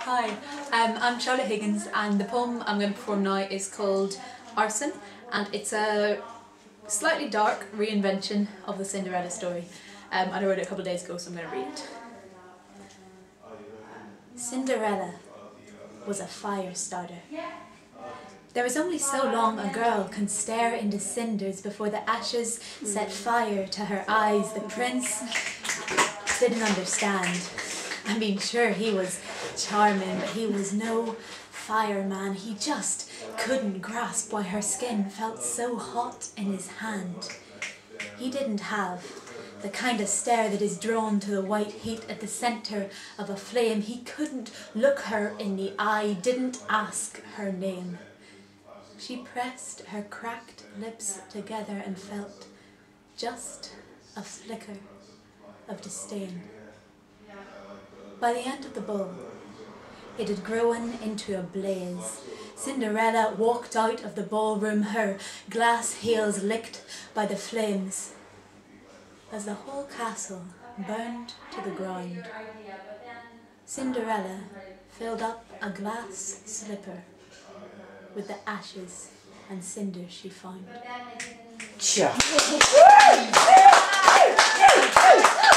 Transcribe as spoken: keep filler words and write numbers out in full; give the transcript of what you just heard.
Hi, um, I'm Charlotte Higgins, and the poem I'm going to perform now is called Arson, and it's a slightly dark reinvention of the Cinderella story. Um, and I wrote it a couple of days ago, so I'm going to read it. Cinderella was a fire starter. There was only so long a girl can stare into cinders before the ashes set fire to her eyes. The prince didn't understand. I mean, sure, he was charming, but he was no fireman. He just couldn't grasp why her skin felt so hot in his hand. He didn't have the kind of stare that is drawn to the white heat at the centre of a flame. He couldn't look her in the eye, didn't ask her name. She pressed her cracked lips together and felt just a flicker of disdain. By the end of the ball, it had grown into a blaze. Cinderella walked out of the ballroom, her glass heels licked by the flames, as the whole castle burned to the ground. Cinderella filled up a glass slipper with the ashes and cinders she found.